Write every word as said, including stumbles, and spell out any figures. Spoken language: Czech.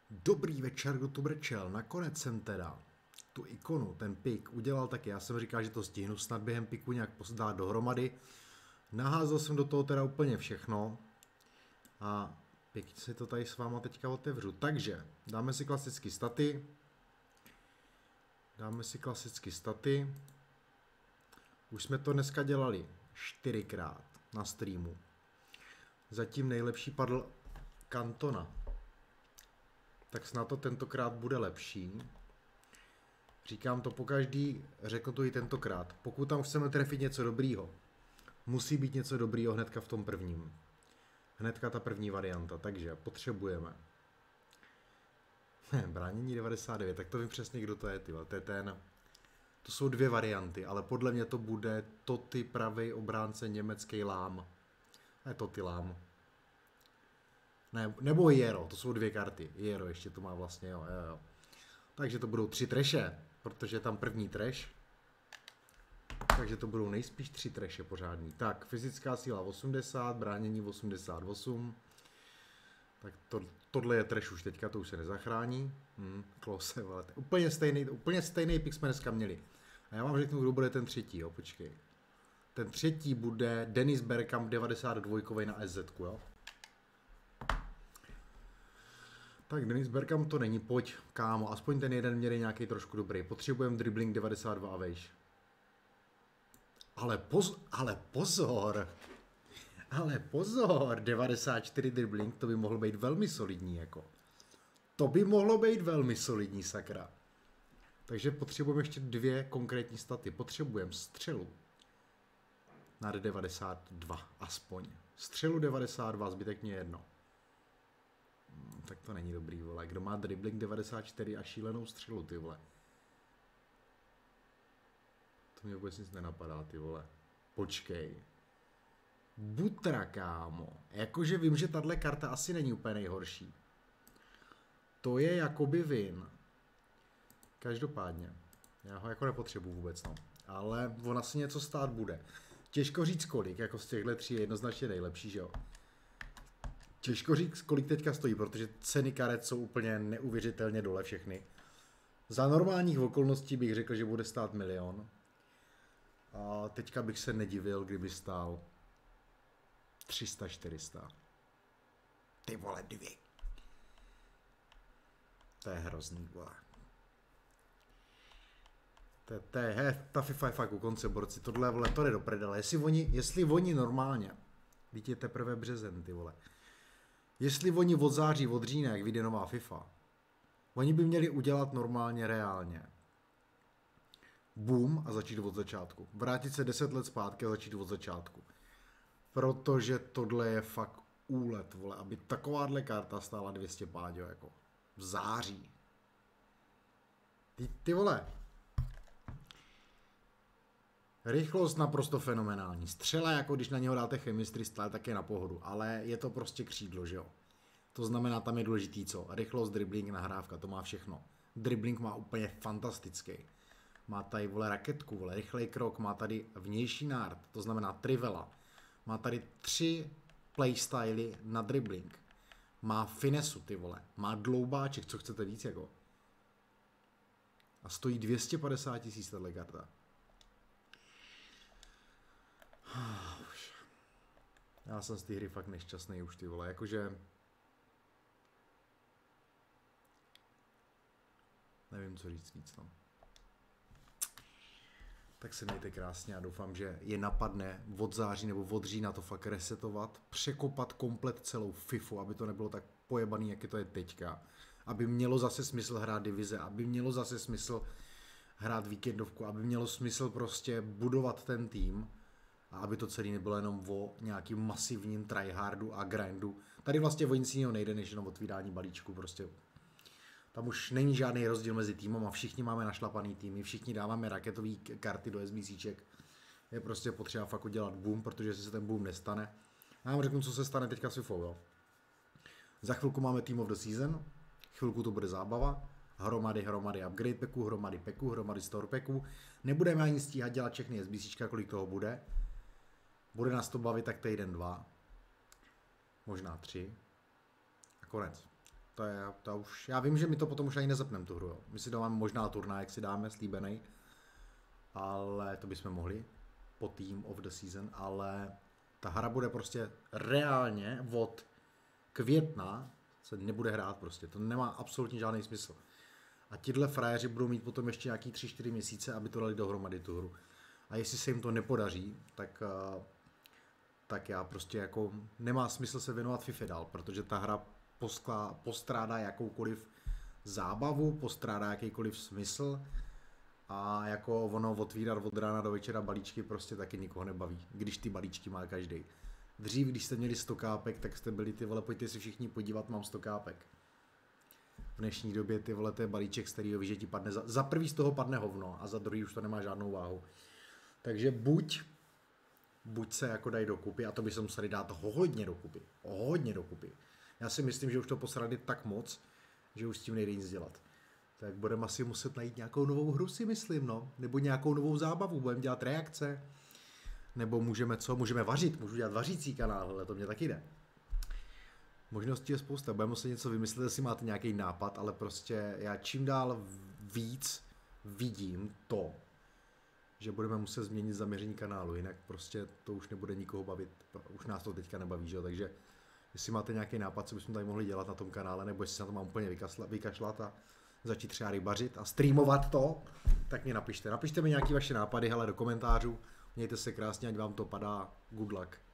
Dobrý večer, kdo tu brečel. Nakonec jsem teda tu ikonu, ten pik, udělal taky. Já jsem říkal, že to stihnu snad během piku nějak dát dohromady. Naházel jsem do toho teda úplně všechno. A pěkně si to tady s váma teďka otevřu. Takže dáme si klasicky staty. Dáme si klasicky staty. Už jsme to dneska dělali čtyřikrát na streamu. Zatím nejlepší padl Cantona. Tak snad to tentokrát bude lepší. Říkám to pokaždý, řeknu to i tentokrát. Pokud tam chceme trefit něco dobrýho, musí být něco dobrýho hnedka v tom prvním. Hnedka ta první varianta, takže potřebujeme. Bránění devadesát devět, tak to vím přesně, kdo to je, tyhle. To je ten... To jsou dvě varianty, ale podle mě to bude Toty pravý obránce německý Lám. Ne Toty Lám. Ne, nebo Jero, to jsou dvě karty. Jero ještě to má vlastně, jo, jo, jo. Takže to budou tři treše, protože je tam první treš. Takže to budou nejspíš tři treše pořádný. Tak, fyzická síla osmdesát, bránění osmdesát osm. Tak to, tohle je treš už teďka, to už se nezachrání. Hmm, klose, ale úplně stejný, úplně stejný pik jsme dneska měli. A já vám řeknu, kdo bude ten třetí, jo, počkej. Ten třetí bude Dennis Bergkamp devadesát dva na S Z, jo. Tak Dennis Bergkamp to není, pojď, kámo, aspoň ten jeden měl nějaký trošku dobrý. Potřebujeme dribbling devadesát dva a vejš. Ale, poz, ale pozor, ale pozor, devadesát čtyři dribbling, to by mohlo být velmi solidní, jako. To by mohlo být velmi solidní, sakra. Takže potřebujeme ještě dvě konkrétní staty. Potřebujeme střelu na devadesát dva, aspoň. Střelu devadesát dva, zbytek mě jedno. Tak to není dobrý, vole. Kdo má dribbling devadesát čtyři a šílenou střelu, ty vole. To mě vůbec nic nenapadá, ty vole. Počkej. Butra, kámo. Jakože vím, že tahle karta asi není úplně nejhorší. To je jakoby win. Každopádně. Já ho jako nepotřebuji vůbec, no. Ale on asi něco stát bude. Těžko říct kolik, jako z těchto tří je jednoznačně nejlepší, že jo. Těžko říct, kolik teďka stojí, protože ceny karet jsou úplně neuvěřitelně dole všechny. Za normálních okolností bych řekl, že bude stát milion. A teďka bych se nedivil, kdyby stál tři sta čtyři sta. Ty vole, dvě. To je hrozný, vole. To je, to je, he, ta FIFA je fakt u konce, borci. Tohle, vole, to jde do prdele. Jestli oni, jestli oni normálně, víte, je teprve březen, ty vole. Jestli oni od září, od října, jak vyjde nová FIFA, oni by měli udělat normálně, reálně. Boom a začít od začátku. Vrátit se deset let zpátky a začít od začátku. Protože tohle je fakt úlet, vole, aby takováhle karta stála dvě stě páďo, jako v září. Ty, ty vole. Rychlost naprosto fenomenální. Střela, jako když na něho dáte chemistry style, tak je na pohodu. Ale je to prostě křídlo, že jo. To znamená, tam je důležitý co? Rychlost, dribbling, nahrávka, to má všechno. Dribbling má úplně fantastický. Má tady, vole, raketku, vole, rychlej krok, má tady vnější nárt, to znamená trivela. Má tady tři playstyly na dribbling. Má finesu, ty vole. Má dloubáček, co chcete víc, jako. A stojí dvě stě padesát tisíc tato karta. Já jsem z té hry fakt nešťastný už, ty vole, jakože... Nevím, co říct víc, no. Tak se mějte krásně a doufám, že je napadne od září nebo od října to fakt resetovat, překopat komplet celou FIFU, aby to nebylo tak pojebaný, jak je to je teďka. Aby mělo zase smysl hrát divize, aby mělo zase smysl hrát víkendovku, aby mělo smysl prostě budovat ten tým a aby to celé nebylo jenom o nějakým masivním tryhardu a grindu. Tady vlastně o nic jiného nejde, než jenom otvírání balíčku, prostě. Tam už není žádný rozdíl mezi týmem a všichni máme našlapaný týmy, všichni dáváme raketové karty do SBCček. Je prostě potřeba fakt udělat boom, protože se ten boom nestane. Já vám řeknu, co se stane teďka s FIFou, jo. Za chvilku máme Team of the Season, chvilku to bude zábava, hromady, hromady upgrade packů, hromady packů, hromady store packů. Nebudeme ani stíhat dělat všechny SBCčka, kolik toho bude. Bude nás to bavit tak týden, dva, možná tři a konec. To je, to už, já vím, že my to potom už ani nezapneme tu hru, jo. My si dáme možná turnaj, jak si dáme, slíbený, ale to bychom mohli po Team of the Season, ale ta hra bude prostě reálně od května se nebude hrát prostě, to nemá absolutně žádný smysl. A tihle frajeři budou mít potom ještě nějaký tři čtyři měsíce, aby to dali dohromady tu hru. A jestli se jim to nepodaří, tak, tak já prostě jako nemá smysl se věnovat FIFA dál, protože ta hra posklá, postrádá jakoukoliv zábavu, postrádá jakýkoliv smysl a jako ono otvírat od rána do večera balíčky prostě taky nikoho nebaví, když ty balíčky má každý. Dřív, když jste měli sto kápek, tak jste byli ty vole, pojďte si všichni podívat, mám sto kápek. V dnešní době ty vole, to je balíček, z kterého víš, že ti padne, za, za prvý z toho padne hovno a za druhý už to nemá žádnou váhu. Takže buď, buď se jako dají dokupy, a to by se museli dát hodně dokupy, hodně dokupy. Já si myslím, že už to posrali tak moc, že už s tím nejde nic dělat. Tak budeme asi muset najít nějakou novou hru, si myslím, no. Nebo nějakou novou zábavu, budeme dělat reakce. Nebo můžeme co? Můžeme vařit, můžu dělat vařící kanál, ale to mě taky jde. Možností je spousta, budeme muset něco vymyslet, jestli máte nějaký nápad, ale prostě já čím dál víc vidím to, že budeme muset změnit zaměření kanálu, jinak prostě to už nebude nikoho bavit, už nás to teďka nebaví, že jo, takže jestli máte nějaký nápad, co bychom tady mohli dělat na tom kanále, nebo jestli se na to mám úplně vykasla, vykašlat a začít třeba rybařit a streamovat to, tak mě napište. Napište mi nějaké vaše nápady, hele, do komentářů, mějte se krásně, ať vám to padá, good luck.